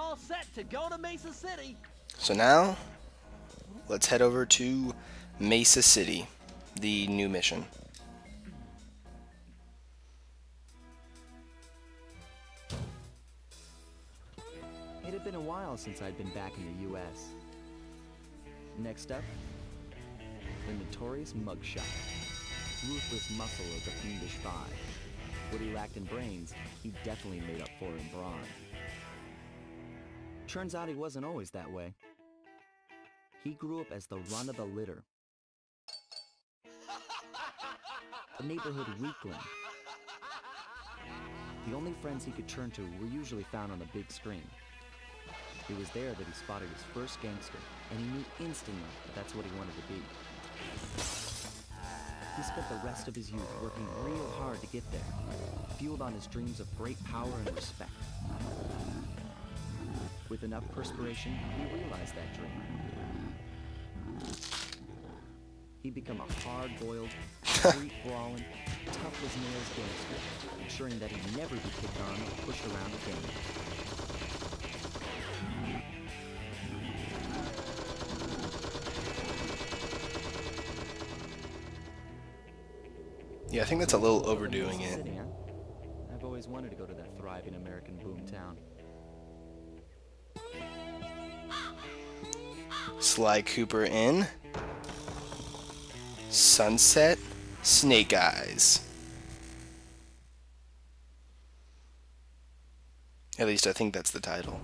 all set to go to Mesa City. So now, let's head over to Mesa City, the new mission. It had been a while since I'd been back in the U.S. Next up, the notorious Muggshot, ruthless muscle of the Fiendish Five. What he lacked in brains, he definitely made up for in brawn. Turns out he wasn't always that way. He grew up as the run of the litter, a neighborhood weakling. The only friends he could turn to were usually found on the big screen. It was there that he spotted his first gangster, and he knew instantly that that's what he wanted to be. He spent the rest of his youth working real hard to get there, fueled on his dreams of great power and respect. With enough perspiration, he realized that dream. He'd become a hard-boiled, street-brawling, tough-as-nails gangster, ensuring that he'd never be kicked on or pushed around again. Yeah, I think that's a little overdoing it. City, huh? I've always wanted to go to that thriving American boomtown. Sly Cooper in Sunset Snake Eyes. At least I think that's the title.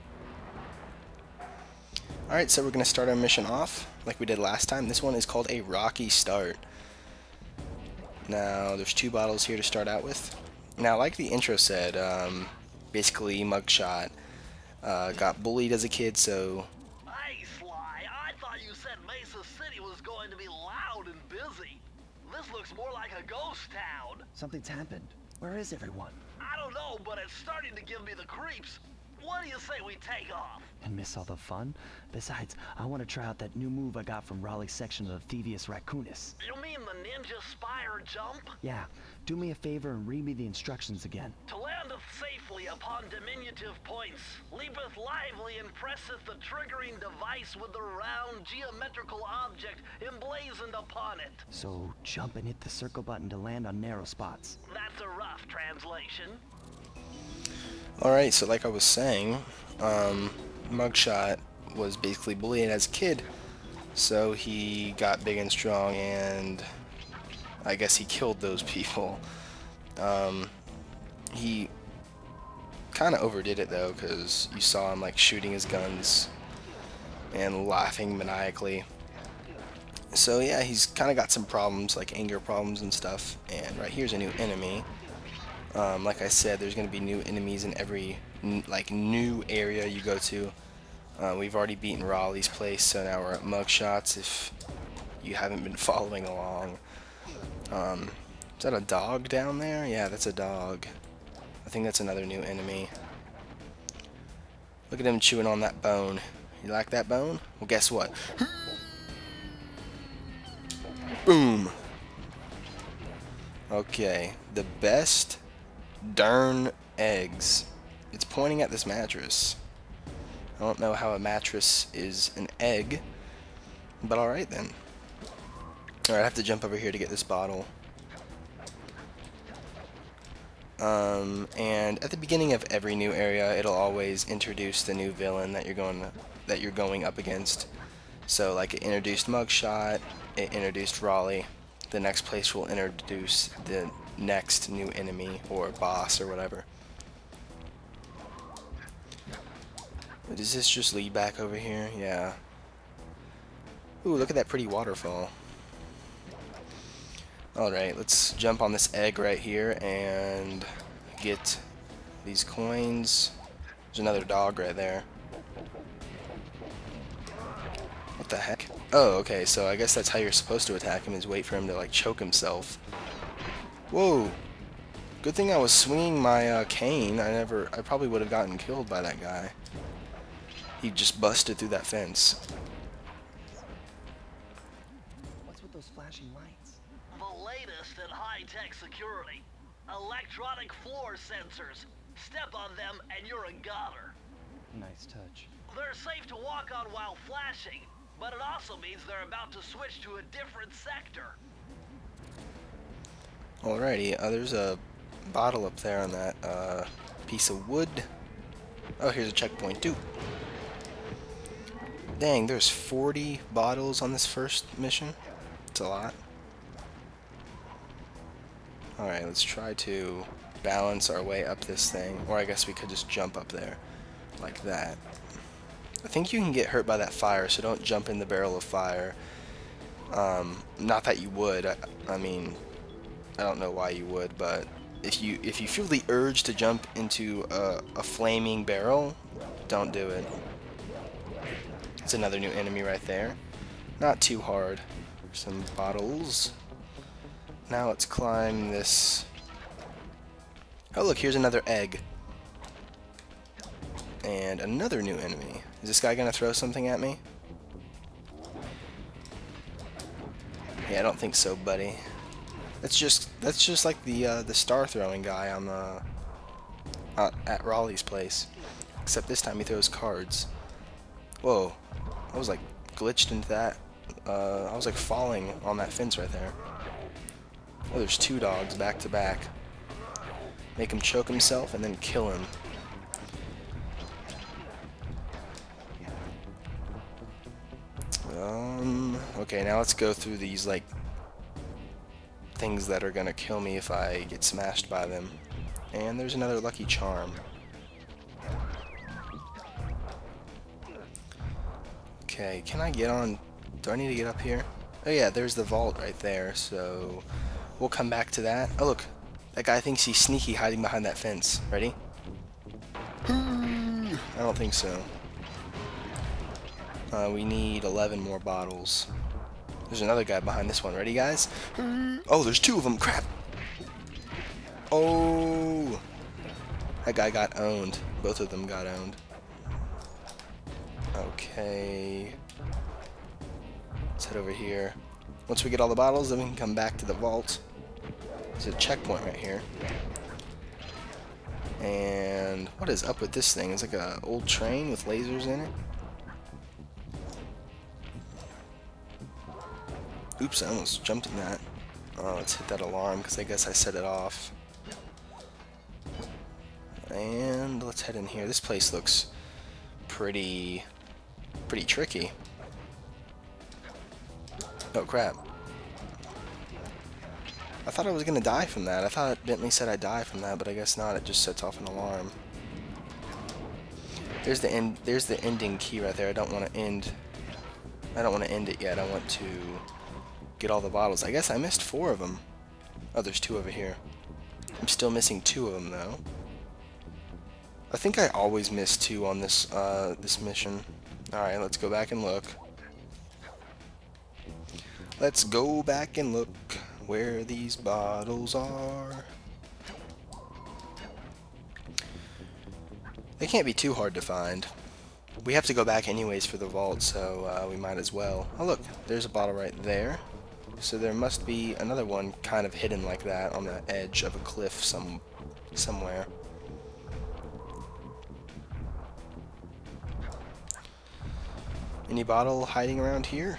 Alright, so we're going to start our mission off like we did last time. This one is called A Rocky Start. Now, there's 2 bottles here to start out with. Now, like the intro said, basically Muggshot got bullied as a kid, so... Hey, Sly, I thought you said Mesa City was going to be loud and busy. This looks more like a ghost town. Something's happened. Where is everyone? I don't know, but it's starting to give me the creeps. What do you say we take off? And miss all the fun? Besides, I want to try out that new move I got from Raleigh's section of the Thievius Raccoonus. You mean the ninja spire jump? Yeah, do me a favor and read me the instructions again. To landeth safely upon diminutive points, leapeth lively and presseth the triggering device with the round geometrical object emblazoned upon it. So, jump and hit the circle button to land on narrow spots. That's a rough translation. Alright, so like I was saying, Muggshot was basically bullied as a kid, so he got big and strong, and I guess he killed those people. He kind of overdid it though, because you saw him like shooting his guns and laughing maniacally. So yeah, he's kind of got some problems, like anger problems and stuff, and right here's a new enemy. Like I said, there's going to be new enemies in every new area you go to. We've already beaten Raleigh's place, so now we're at Muggshot's if you haven't been following along. Is that a dog down there? Yeah, that's a dog. I think that's another new enemy. Look at him chewing on that bone. You like that bone? Well, guess what? Boom! Okay, the best darn eggs. It's pointing at this mattress. I don't know how a mattress is an egg, but alright then. Alright, I have to jump over here to get this bottle. And at the beginning of every new area, it'll always introduce the new villain that you're going up against. So like it introduced Muggshot, it introduced Raleigh. The next place will introduce the next new enemy or boss or whatever. Does this just lead back over here? Yeah. Ooh, look at that pretty waterfall. Alright, let's jump on this egg right here and get these coins. There's another dog right there. What the heck? Oh, okay, so I guess that's how you're supposed to attack him, is wait for him to like choke himself. Whoa! Good thing I was swinging my cane. I probably would have gotten killed by that guy. He just busted through that fence. What's with those flashing lights? The latest in high-tech security. Electronic floor sensors. Step on them and you're a goner. Nice touch. They're safe to walk on while flashing, but it also means they're about to switch to a different sector. Alrighty, there's a bottle up there on that piece of wood. Oh, here's a checkpoint too. Dang, there's 40 bottles on this first mission. It's a lot. Alright, let's try to balance our way up this thing. Or I guess we could just jump up there. Like that. I think you can get hurt by that fire, so don't jump in the barrel of fire. Not that you would. I mean, I don't know why you would, but if you feel the urge to jump into a flaming barrel, don't do it. It's another new enemy right there. Not too hard. Some bottles. Now let's climb this. Oh look, here's another egg. And another new enemy. Is this guy gonna throw something at me? Yeah, I don't think so, buddy. That's just like the star throwing guy on the at Raleigh's place. Except this time he throws cards. Whoa, I was like glitched into that. I was like falling on that fence right there. Oh, there's two dogs back to back. Make him choke himself and then kill him. Okay, now let's go through these like things that are gonna kill me if I get smashed by them. And there's another lucky charm. Okay, can I get on? Do I need to get up here? Oh yeah, there's the vault right there, so we'll come back to that. Oh look, that guy thinks he's sneaky hiding behind that fence. Ready? I don't think so. We need 11 more bottles. There's another guy behind this one. Ready, guys? Oh, there's two of them. Crap. Oh, that guy got owned. Both of them got owned. Okay. Let's head over here. Once we get all the bottles, then we can come back to the vault. There's a checkpoint right here. And what is up with this thing? It's like an old train with lasers in it. Oops, I almost jumped in that. Oh, let's hit that alarm because I guess I set it off. And let's head in here. This place looks pretty tricky. Oh crap. I thought I was gonna die from that. I thought Bentley said I'd die from that, but I guess not. It just sets off an alarm. There's the ending key right there. I don't want to end it yet. I want to get all the bottles. I guess I missed 4 of them. Oh, there's 2 over here. I'm still missing 2 of them though. I think I always miss 2 on this this mission. Alright, let's go back and look. Let's go back and look where these bottles are. They can't be too hard to find. We have to go back anyways for the vault, so we might as well. Oh look, there's a bottle right there. So there must be another one kind of hidden like that on the edge of a cliff somewhere. Any bottle hiding around here?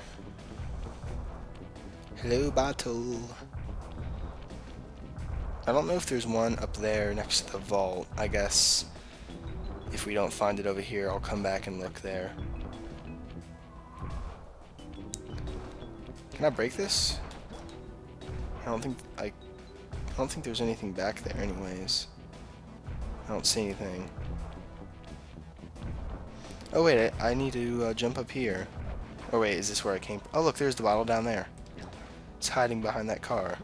Hello, bottle. I don't know if there's one up there next to the vault. I guess if we don't find it over here, I'll come back and look there. Can I break this? I don't think there's anything back there anyways. I don't see anything. Oh wait, I need to jump up here. Oh wait, is this where I came from? Oh look, there's the bottle down there. It's hiding behind that car.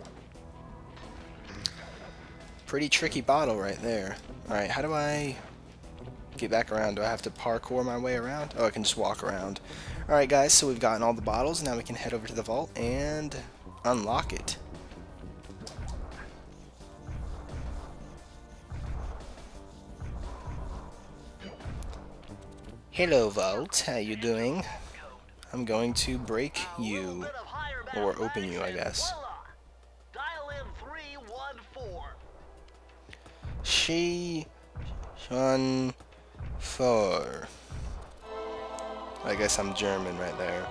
Pretty tricky bottle right there. Alright, how do I get back around? Do I have to parkour my way around? Oh, I can just walk around. Alright guys, so we've gotten all the bottles. Now we can head over to the vault and unlock it. Hello vault, how you doing? I'm going to break you. Or open you, I guess. Dial in 314. She... Shun... 4. I guess I'm German right there.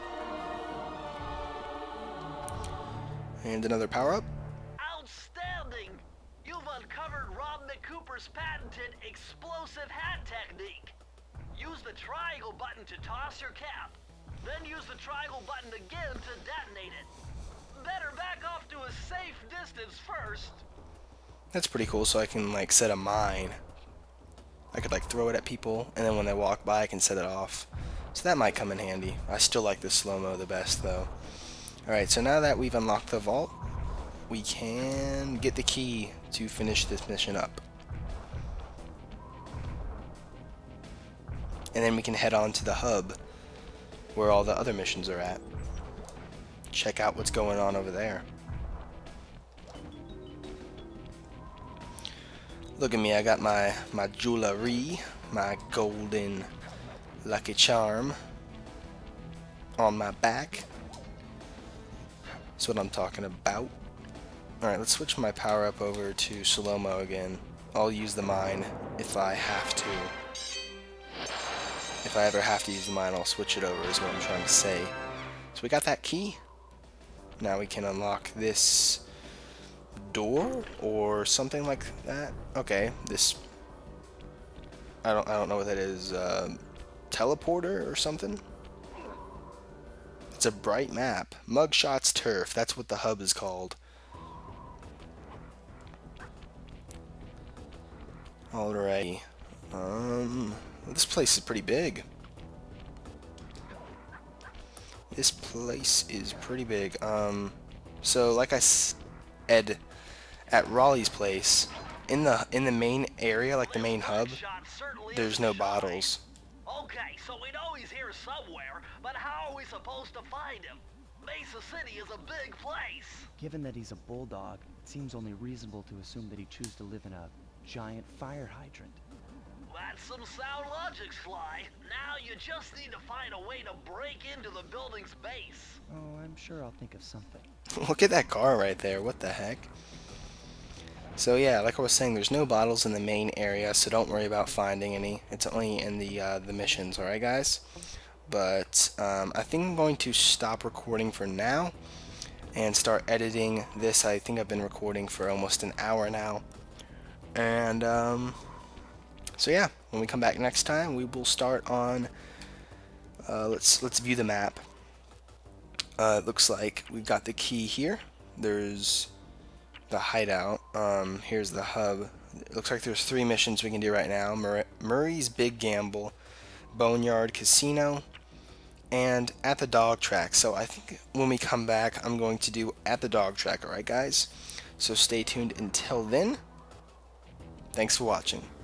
And another power-up. Outstanding! You've uncovered Rob McCooper's patented explosive hat technique. Use the triangle button to toss your cap. Then use the triangle button again to detonate it. Better back off to a safe distance first. That's pretty cool, so I can like set a mine. I could like throw it at people, and then when they walk by I can set it off. So that might come in handy. I still like the slow-mo the best though. Alright, so now that we've unlocked the vault, we can get the key to finish this mission up. And then we can head on to the hub, where all the other missions are at. Check out what's going on over there. Look at me, I got my jewelry, my golden lucky charm on my back. That's what I'm talking about. Alright, let's switch my power up over to slow-mo again. I'll use the mine if I have to. If I ever have to use the mine, I'll switch it over, is what I'm trying to say. So we got that key. Now we can unlock this door or something like that. Okay, this I don't know what that is. Teleporter or something. It's a bright map. Mugshot's Turf. That's what the hub is called. Alright. This place is pretty big. This place is pretty big. So like I said at Raleigh's place, in the main area, like the main hub, there's no bottles. Okay, so we know he's here somewhere, but how are we supposed to find him? Mesa City is a big place. Given that he's a bulldog, it seems only reasonable to assume that he chose to live in a giant fire hydrant. That's some sound logic, Sly. Now you just need to find a way to break into the building's base. Oh, I'm sure I'll think of something. Look at that car right there. What the heck? So yeah, like I was saying, there's no bottles in the main area, so don't worry about finding any. It's only in the missions, alright guys? But I think I'm going to stop recording for now and start editing this. I think I've been recording for almost an hour now. And so yeah, when we come back next time, we will start on let's view the map. It looks like we've got the key here. There's the hideout. Here's the hub. It looks like there's 3 missions we can do right now. Murray's Big Gamble, Boneyard Casino, and At the Dog Track. So I think when we come back, I'm going to do At the Dog Track. Alright guys? So stay tuned until then. Thanks for watching.